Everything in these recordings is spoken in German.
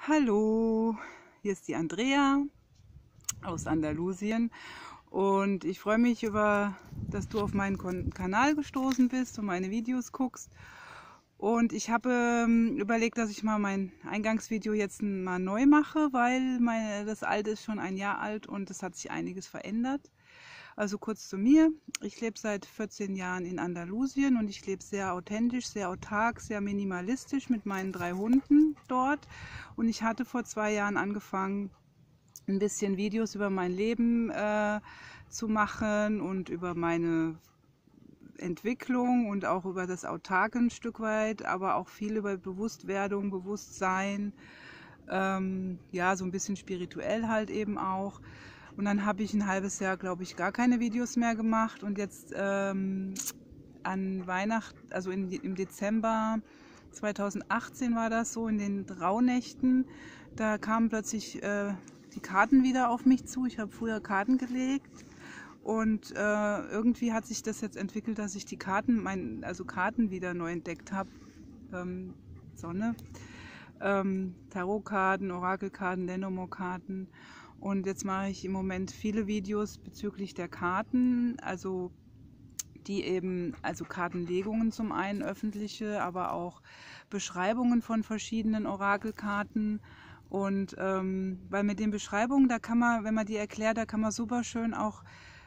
Hallo, hier ist die Andrea aus Andalusien und ich freue mich dass du auf meinen Kanal gestoßen bist und meine Videos guckst. Und ich habe überlegt, dass ich mal mein Eingangsvideo jetzt mal neu mache, weil das alte ist schon ein Jahr alt und es hat sich einiges verändert. Also kurz zu mir. Ich lebe seit 14 Jahren in Andalusien und ich lebe sehr authentisch, sehr autark, sehr minimalistisch mit meinen 3 Hunden dort. Und ich hatte vor 2 Jahren angefangen, ein bisschen Videos über mein Leben zu machen und über meine Entwicklung und auch über das Autarke ein Stück weit, aber auch viel über Bewusstwerdung, Bewusstsein, ja, so ein bisschen spirituell halt eben auch. Und dann habe ich ein halbes Jahr, glaube ich, gar keine Videos mehr gemacht und jetzt an Weihnachten, also im Dezember 2018 war das so, in den Rauhnächten, da kamen plötzlich die Karten wieder auf mich zu. Ich habe früher Karten gelegt und irgendwie hat sich das jetzt entwickelt, dass ich die Karten wieder neu entdeckt habe. Sonne, Tarotkarten, Orakelkarten, Lenormand-Karten. Und jetzt mache ich im Moment viele Videos bezüglich der Karten, also Kartenlegungen zum einen, öffentliche, aber auch Beschreibungen von verschiedenen Orakelkarten. Und weil mit den Beschreibungen, da kann man, wenn man die erklärt, da kann man super schön auch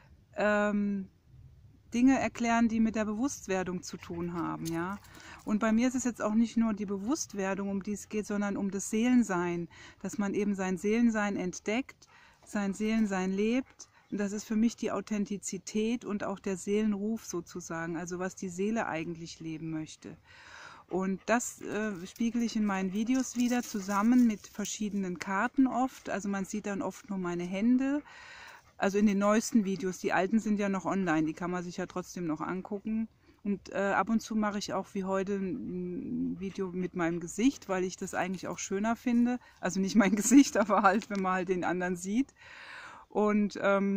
Dinge erklären, die mit der Bewusstwerdung zu tun haben, ja. Und bei mir ist es jetzt auch nicht nur die Bewusstwerdung, um die es geht, sondern um das Seelensein, dass man eben sein Seelensein entdeckt, sein Seelensein lebt. Und das ist für mich die Authentizität und auch der Seelenruf sozusagen, also was die Seele eigentlich leben möchte. Und das spiegel ich in meinen Videos wieder, zusammen mit verschiedenen Karten oft. Also man sieht dann oft nur meine Hände. Also in den neuesten Videos, die alten sind ja noch online, die kann man sich ja trotzdem noch angucken. Und ab und zu mache ich auch wie heute ein Video mit meinem Gesicht, weil ich das eigentlich auch schöner finde. Also nicht mein Gesicht, aber halt, wenn man halt den anderen sieht. Und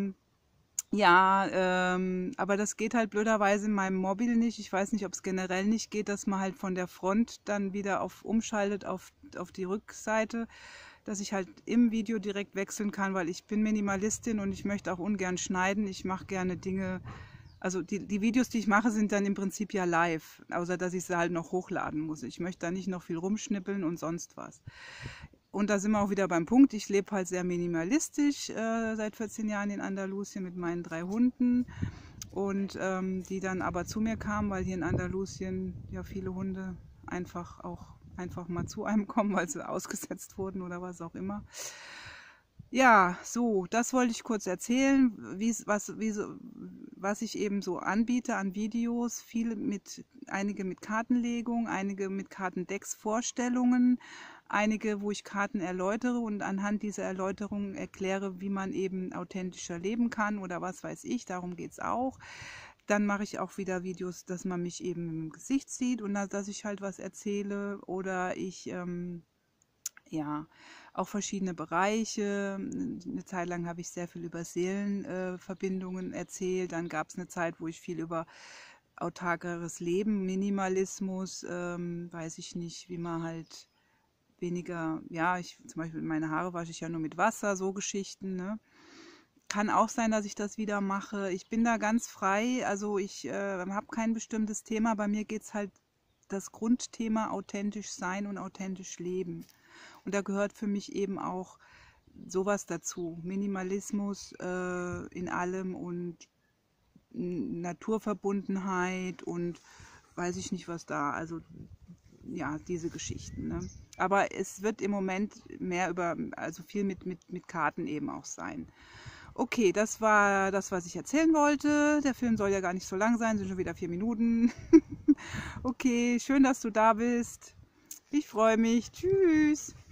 aber das geht halt blöderweise in meinem Mobil nicht. Ich weiß nicht, ob es generell nicht geht, dass man halt von der Front dann wieder umschaltet auf die Rückseite, dass ich halt im Video direkt wechseln kann, weil ich bin Minimalistin und ich möchte auch ungern schneiden. Ich mache gerne Dinge, also die Videos, die ich mache, sind dann im Prinzip ja live, außer dass ich sie halt noch hochladen muss. Ich möchte da nicht noch viel rumschnippeln und sonst was. Und da sind wir auch wieder beim Punkt, ich lebe halt sehr minimalistisch seit 14 Jahren in Andalusien mit meinen 3 Hunden und die dann aber zu mir kamen, weil hier in Andalusien ja viele Hunde einfach mal zu einem kommen, weil sie ausgesetzt wurden oder was auch immer. Ja, so, das wollte ich kurz erzählen, was ich eben so anbiete an Videos, einige mit Kartenlegung, einige mit Kartendecks-Vorstellungen, einige, wo ich Karten erläutere und anhand dieser Erläuterungen erkläre, wie man eben authentischer leben kann oder was weiß ich, darum geht es auch. Dann mache ich auch wieder Videos, dass man mich eben im Gesicht sieht und dass ich halt was erzähle oder ich, ja, auch verschiedene Bereiche. Eine Zeit lang habe ich sehr viel über Seelenverbindungen erzählt. Dann gab es eine Zeit, wo ich viel über autarkeres Leben, Minimalismus, weiß ich nicht, wie man halt weniger, ja, zum Beispiel meine Haare wasche ich ja nur mit Wasser, so Geschichten, ne? Kann auch sein, dass ich das wieder mache. Ich bin da ganz frei, also ich habe kein bestimmtes Thema. Bei mir geht es halt das Grundthema authentisch sein und authentisch leben. Und da gehört für mich eben auch sowas dazu. Minimalismus in allem und Naturverbundenheit und weiß ich nicht was da. Also ja, diese Geschichten. Ne? Aber es wird im Moment mehr also viel mit Karten eben auch sein. Okay, das war das, was ich erzählen wollte. Der Film soll ja gar nicht so lang sein, sind schon wieder 4 Minuten. Okay, schön, dass du da bist. Ich freue mich. Tschüss.